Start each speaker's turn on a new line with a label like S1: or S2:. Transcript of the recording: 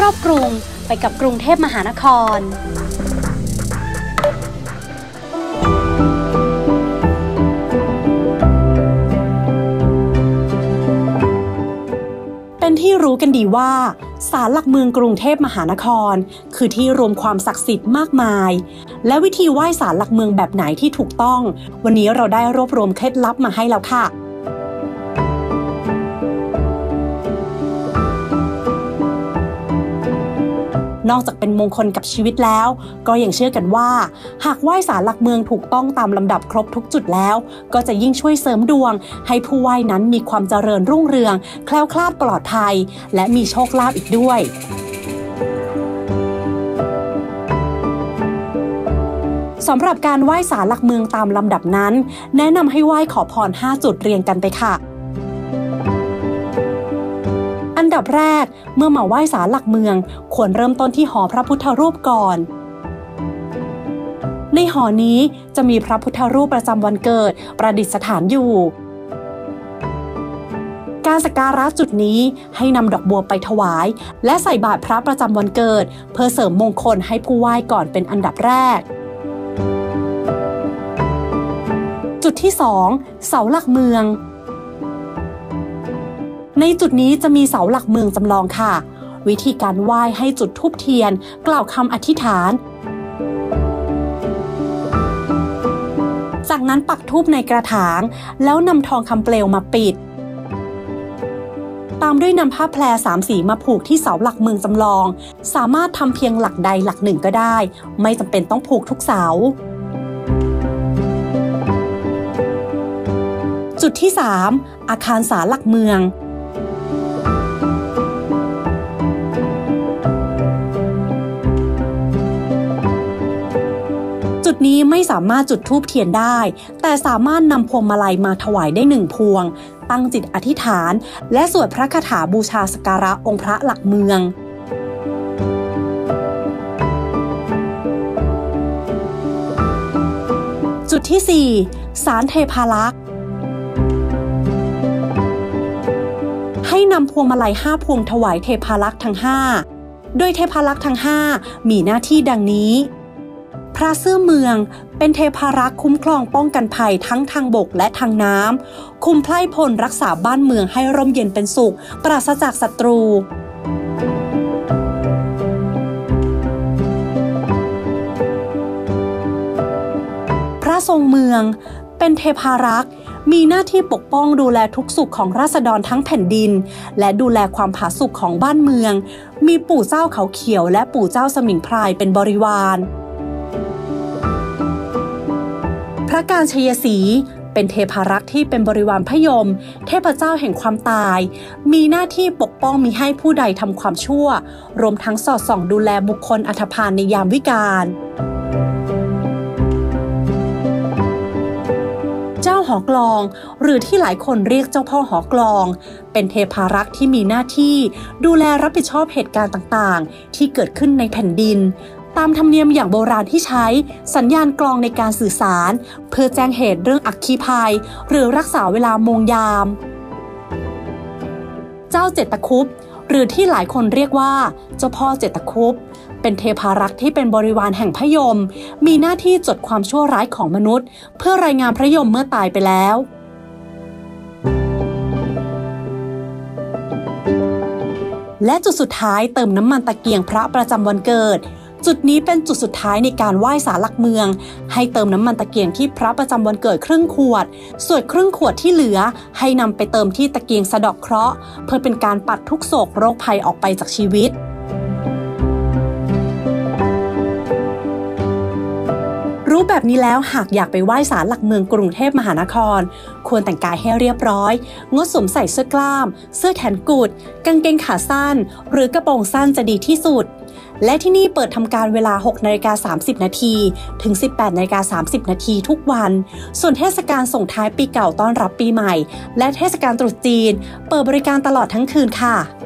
S1: รอบกรุงไปกับกรุงเทพมหานครเป็นที่รู้กันดีว่าศาลหลักเมืองกรุงเทพมหานครคือที่รวมความศักดิ์สิทธิ์มากมายและวิธีไหว้ศาลหลักเมืองแบบไหนที่ถูกต้องวันนี้เราได้รวบรวมเคล็ดลับมาให้แล้วค่ะนอกจากเป็นมงคลกับชีวิตแล้วก็ยังเชื่อกันว่าหากไหว้ศาลหลักเมืองถูกต้องตามลำดับครบทุกจุดแล้วก็จะยิ่งช่วยเสริมดวงให้ผู้ไหว้นั้นมีความเจริญรุ่งเรืองแคล้วคลาดปลอดภัยและมีโชคลาภอีกด้วยสำหรับการไหว้ศาลหลักเมืองตามลำดับนั้นแนะนำให้ไหว้ขอพร5จุดเรียงกันไปค่ะอันดับแรกเมื่อมาไหว้ศาลหลักเมืองควรเริ่มต้นที่หอพระพุทธรูปก่อนในหอนี้จะมีพระพุทธรูปประจำวันเกิดประดิษฐานอยู่การสักการะจุดนี้ให้นำดอกบัวไปถวายและใส่บาตรพระประจำวันเกิดเพื่อเสริมมงคลให้ผู้ไหว้ก่อนเป็นอันดับแรกจุดที่2เสาหลักเมืองในจุดนี้จะมีเสาหลักเมืองจำลองค่ะวิธีการไหว้ให้จุดธูปเทียนกล่าวคำอธิษฐานจากนั้นปักธูปในกระถางแล้วนำทองคำเปลวมาปิดตามด้วยนำผ้าแพร3สีมาผูกที่เสาหลักเมืองจำลองสามารถทำเพียงหลักใดหลักหนึ่งก็ได้ไม่จำเป็นต้องผูกทุกเสาจุดที่3อาคารศาลหลักเมืองจุดนี้ไม่สามารถจุดธูปเทียนได้แต่สามารถนำพวงมาลัยมาถวายได้1พวงตั้งจิตอธิษฐานและสวดพระคาถาบูชาสักการะองค์พระหลักเมืองจุดที่4ศาลเทพารักษ์ให้นำพวงมาลัย5พวงถวายเทพารักษ์ทั้ง5โดยเทพารักษ์ทั้ง5มีหน้าที่ดังนี้พระเสื้อเมืองเป็นเทพารักษ์คุ้มครองป้องกันภัยทั้งทางบกและทางน้ำคุมไพร่พลรักษาบ้านเมืองให้ร่มเย็นเป็นสุขปราศจากศัตรูพระทรงเมืองเป็นเทพารักษ์มีหน้าที่ปกป้องดูแลทุกสุขของราษฎรทั้งแผ่นดินและดูแลความผาสุกของบ้านเมืองมีปู่เจ้าเขาเขียวและปู่เจ้าสมิงพรายเป็นบริวารพระการชยศรีเป็นเทพารักษ์ที่เป็นบริวารพยมเทพเจ้าแห่งความตายมีหน้าที่ปกป้องมิให้ผู้ใดทำความชั่วรวมทั้งสอดส่องดูแลบุคคลอันธพาลในยามวิกาลเจ้าหอกลองหรือที่หลายคนเรียกเจ้าพ่อหอกลองเป็นเทพารักษ์ที่มีหน้าที่ดูแลรับผิดชอบเหตุการณ์ต่างๆที่เกิดขึ้นในแผ่นดินตามธรรมเนียมอย่างโบราณที่ใช้สัญญาณกลองในการสื่อสารเพื่อแจ้งเหตุเรื่องอัคคีภัยหรือรักษาเวลาโมงยามเจ้าเจตคุปหรือที่หลายคนเรียกว่าเจ้าพ่อเจตคุปเป็นเทพารักษ์ที่เป็นบริวารแห่งพระยมมีหน้าที่จดความชั่วร้ายของมนุษย์เพื่อรายงานพระยมเมื่อตายไปแล้วและจุดสุดท้ายเติมน้ำมันตะเกียงพระประจำวันเกิดจุดนี้เป็นจุดสุดท้ายในการไหว้ศาลหลักเมืองให้เติมน้ำมันตะเกียงที่พระประจำวันเกิดครึ่งขวดส่วนครึ่งขวดที่เหลือให้นำไปเติมที่ตะเกียงสะเดาะเคราะห์เพื่อเป็นการปัดทุกโศกโรคภัยออกไปจากชีวิตรู้แบบนี้แล้วหากอยากไปไหว้ศาลหลักเมืองกรุงเทพมหานครควรแต่งกายให้เรียบร้อยงดสวมใส่เสื้อกล้ามเสื้อแขนกุดกางเกงขาสั้นหรือกระโปรงสั้นจะดีที่สุดและที่นี่เปิดทำการเวลา 6:30 น.ถึง 18:30 น.ทุกวันส่วนเทศกาลส่งท้ายปีเก่าต้อนรับปีใหม่และเทศกาลตรุษจีนเปิดบริการตลอดทั้งคืนค่ะ